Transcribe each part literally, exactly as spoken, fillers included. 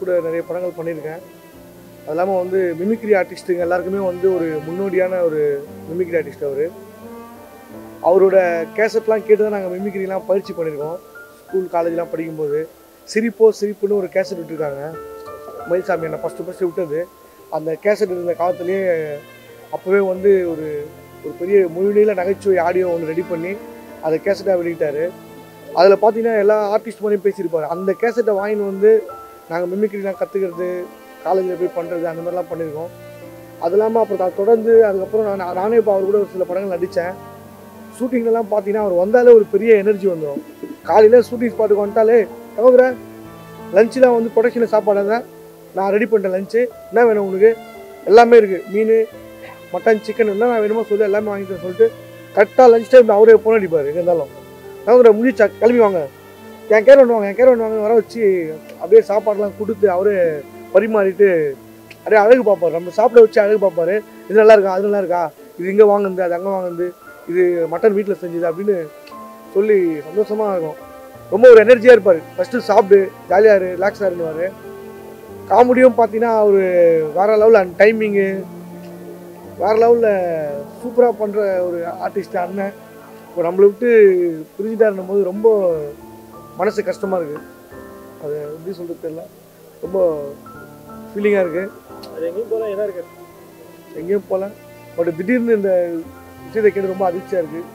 கூட நிறைய படங்கள் பண்ணியிருக்கேன். அது இல்லாமல் வந்து மிமிக்ரி ஆர்டிஸ்ட்டுங்க எல்லாருக்குமே வந்து ஒரு முன்னோடியான ஒரு மிமிக்ரி ஆர்டிஸ்ட் அவர். அவரோட கேசட்லாம் கேட்டு தான் நாங்கள் மிமிக்ரிலாம் பயிற்சி பண்ணியிருக்கோம். ஸ்கூல் காலேஜ்லாம் படிக்கும்போது சிரிப்போ சிரிப்புன்னு ஒரு கேசட் விட்டுருக்காங்க. மயில்சாமி என்னை ஃபஸ்ட்டு ஃபஸ்ட்டு விட்டது அந்த கேசட் இருந்த காலத்துலேயே. அப்போவே வந்து ஒரு ஒரு பெரிய மொழியில் நகைச்சுவை ஆடியோ ஒன்று ரெடி பண்ணி அதை கேசட்டாக வெளியிட்டார். அதில் பார்த்தீங்கன்னா எல்லா ஆர்டிஸ்ட் மாதிரியும் பேசியிருப்பார். அந்த கேசட்டை வாங்கின்னு வந்து நாங்கள் மிமிக்ரிலாம் கற்றுக்கிறது, காலேஜில் போய் பண்ணுறது, அந்த மாதிரிலாம் பண்ணியிருக்கோம். அது இல்லாமல் அப்புறம் தொடர்ந்து அதுக்கப்புறம் நான் நானே இப்போ அவர் கூட ஒரு சில படங்கள் நடித்தேன். ஷூட்டிங்லலாம் பார்த்தீங்கன்னா அவர் வந்தாலே ஒரு பெரிய எனர்ஜி வந்துடும். காலையில் ஷூட்டிங் ஸ்பாட்டுக்கு வந்துட்டாலே தவிர லஞ்செலாம் வந்து ப்ரொடக்ஷனில் சாப்பாடு தான் நான் ரெடி பண்ணிட்டேன். லஞ்சு என்ன வேணும் உனக்கு, எல்லாமே இருக்குது, மீன் மட்டன் சிக்கன் என்ன நான் வேணுமோ சொல்லி எல்லாமே வாங்கிட்டேன் சொல்லிட்டு கரெக்டாக லஞ்ச் டைம் அவரே ஃபோன் அடிப்பார். எங்கே இருந்தாலும் தவிர முடிச்சா கிளம்பி வாங்க, என் கேர் பண்ணுவாங்க என் கேர் பண்ணுவாங்க வர வச்சு அப்படியே சாப்பாடெலாம் கொடுத்து அவரே பரிமாறிட்டு அப்படியே அழகு பார்ப்பார். நம்ம சாப்பிட வச்சு அழகு பார்ப்பார். இது நல்லா இருக்கா, அது நல்லா இருக்கா, இது இங்கே வாங்குது, அது அங்கே வாங்குது, இது மட்டன் வீட்டில் செஞ்சுது அப்படின்னு சொல்லி சந்தோஷமாக இருக்கும். ரொம்ப ஒரு எனர்ஜியாக இருப்பார். ஃபஸ்ட்டு சாப்பிட்டு ஜாலியாக இரு, ரிலாக்ஸாக இருந்துவார். காமெடியும் பார்த்தீங்கன்னா அவர் வேறு லெவலில் அந்த டைமிங்கு வேறு லெவலில் சூப்பராக பண்ணுற ஒரு ஆர்டிஸ்ட் அண்ணன். இப்போ நம்மளை விட்டு பிரிஞ்சுட்டாருன்னும் போது ரொம்ப மனசு கஷ்டமாக இருக்குது. அது எப்படி சொல்கிறது தெரியல, ரொம்ப ஃபீலிங்காக இருக்குது. அது எங்கேயும் போகல, என்ன இருக்குது எங்கேயும் போகல. பட் திடீர்னு இந்த விஷயத்தை கேட்டு ரொம்ப அதிர்ச்சியாக இருக்குது.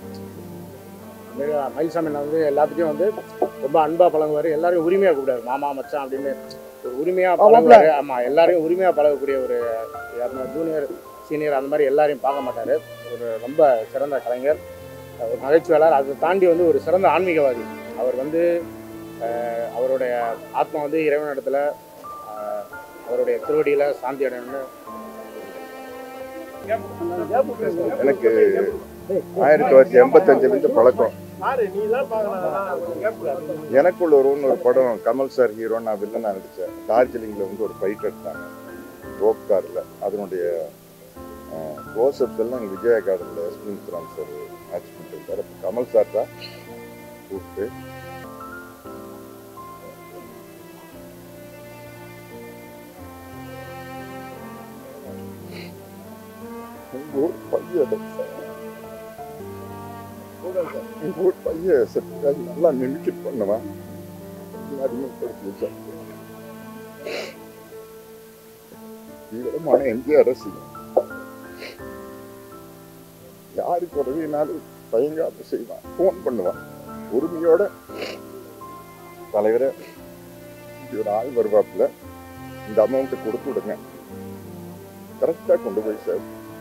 மயில்சாமி வந்து எல்லாத்துக்கும் வந்து ரொம்ப அன்பாக பழகுவார். எல்லாரையும் உரிமையாக கூப்பிடாரு, மாமா மச்சான் அப்படின்னு ஒரு உரிமையாக பழகுவார். ஆமாம், எல்லாரையும் உரிமையாக பழகக்கூடிய ஒரு ஜூனியர் சீனியர் அந்த மாதிரி எல்லாரையும் பார்க்க மாட்டார். ஒரு ரொம்ப சிறந்த கலைஞர், ஒரு நகைச்சுவையாளர். அதை தாண்டி வந்து ஒரு சிறந்த ஆன்மீகவாதி. அவர் வந்து அவருடைய ஆத்மா வந்து இறைவனிடத்தில் அவருடைய திருவடியில் சாந்தி அடையணும்னு. எனக்கு ஆயிரத்தி தொள்ளாயிரத்தி எண்பத்தஞ்சுலேருந்து பழக்கம். எனக்குள்ள ஒருவன் ஒரு படம் கமல் சார் ஹீரோ, நான் வில்லனா நடித்தேன். டார்ஜிலிங்கில் வந்து ஒரு ஃபைட் எடுத்தாங்க ரோப் காரில். அதனுடைய க்ளோஸ்அப்ஸ் எல்லாம் விஜயா கார்டில் எஸ்பி முத்துராம் சார் மேட்ச் பண்ணிருக்காரு. அப்போ கமல் சார் தான் கூப்பிட்டு பையன் பையன் நல்லா மிமிக்ரி பண்ணுவான், அறிமுகப்படுத்தி வச்சான். தீவிரமான எம்ஜிஆர் ரசிகன். யாருக்கு உதவினாலும் பயங்காப்பு செய்வான், போன் பண்ணுவான் உரிமையோட. தலைவரை இப்படி ஒரு ஆள் வருவாப்புல, இந்த அமௌண்ட் கொடுத்து விடுங்க, கரெக்டா கொண்டு போய் சார்.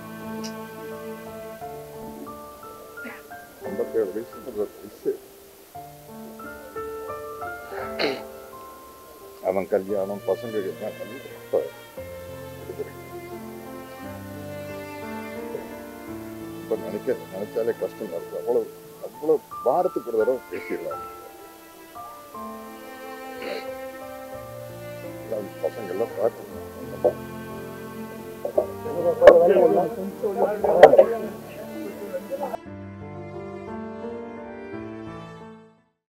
ஐம்பத்தேழு வயசு வயசு அவன் கல்யாணம் பசங்க இப்ப நினைக்க நினைச்சாலே கஷ்டமா இருக்கு. அவ்வளவு அவ்வளவு வாரத்துக்கு ஒரு தடவை பேசிடலாம். பசங்க எல்லாம் பார்த்து